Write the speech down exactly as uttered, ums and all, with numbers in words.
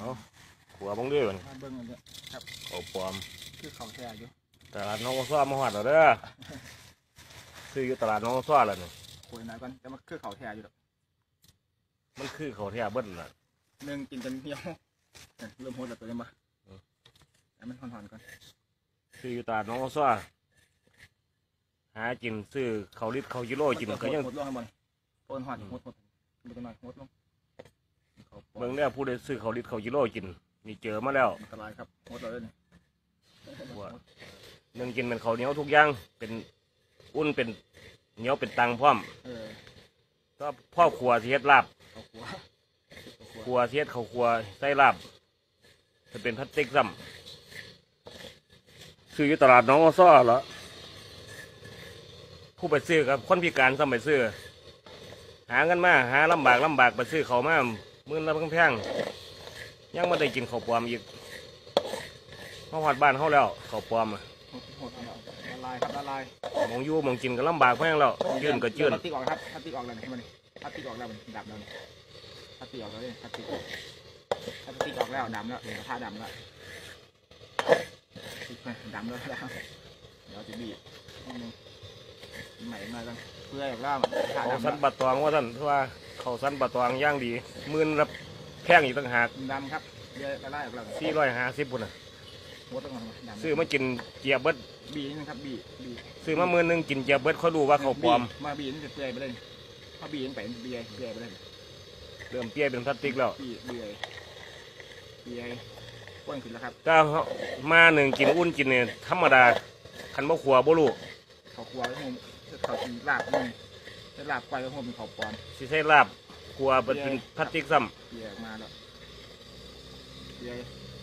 เอาขัวบ้งด้วยมันมาเบิ้งกันเลยครับเขาปลอมคือเขาแท้อยู่ตลาดน้องซ้อมาหอดแล้วเด้อซื้ออยู่ตลาดน้องซ้อแล้วนี่คุยหน่อยก่อนแต่มันคือเขาแท้อยู่หรอกมันคือเขาแท้เบิ้ลล่ะหนึ่งกินจนเหี่ยวเริ่มโหดแล้วตัวนี้มาแต่มันห่อนๆก่อนซื้ออยู่ตลาดน้องซ้อหากินซื้อเขาลิตรเขากิโลกินก็ยังหดลงให้บอลโอนหอดหดหดดูกันหน่อยหดลงเบิ่งเนี่ยผู้ใดซื้อเขาลิตรเขากิโลกินนี่เจอมาแล้วอันตรายครับหดเราเลยนี่ว่าหนึ่งกินเป็นข้าวเหนียวทุกอย่างเป็นอุ่นเป็นเหนียวเป็นตังพร้อมเออก็พ่อครัวสิเฮ็ดลาบเขาขัวครัวสิเฮ็ดข้าวครัวใส่ลาบจะเป็นพลาสติกซ้ำซื้ออยู่ตลาดน้องอ้อซ้อเหรอผู้ไปซื้อกับคนพิการซ้ำไปซื้อหาเงินมาหาลำบากลำบากไปซื้อเขาวมามื่นละแพงๆยังไม่ได้กินข้าวปลอมอีกเขาหอดบ้านเขาแล้วข้าวปลอมอะหดหดละลายครับละลายหมองอยู่หมองกินก็ลำบากแพงแล้วยื่นก็ยื่นพลาสติกออกครับพลาสติกออกแล้วนี่มันพลาสติกออกแล้วมันดับแล้วนี่พลาสติกออกแล้วนี่พลาสติกพลาสติกออกแล้วดำแล้วกระทะดำแล้วดำแล้วแล้วเดี๋ยวจะบีบนิดนึงใหม่มากันเพื่ออยากล่ามกระทะเขาดำสันปะตองว่าท่านเพราะว่าเขาสันปะตองย่างดีหมื่นละแพงอีกต่างหากดำครับเดี๋ยวละลายออกแล้วสี่ร้อยห้าสิบปุ่นน่ะหัวต้องดำซื้อมากินเจียบเบิดบีนี่นะครับบีบีซื้อมาหมื่นหนึงกินเจียบเบิดเขาดูว่าเขาปลอมมาบีนี่จะเปื่อยไปเลยพอบีนี่ไปเปื่อยเปื่อยไปเลยเริ่มเปี้ยเป็นพลาสติกแล้วบีเปื่อยเปื่อยก้นขึ้นแล้วครับถ้ามาหนึ่งกินอุ่นกินเนี่ยธรรมดาคันบ่ขัวบ่รู้เขาครัวแล้วผมเขากินลาบนี่จะลาบไฟแล้วผมเป็นเขาปลอมสิใช้ลาบขัวเป็นพลาสติกซ้เปียกมาแล้วเปียก